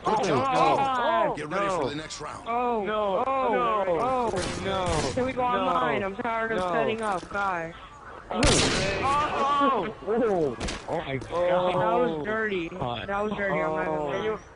Good job. Get ready for the next round. Can we go online? I'm tired of setting up, guys. Oh my god. That was dirty. That was dirty on my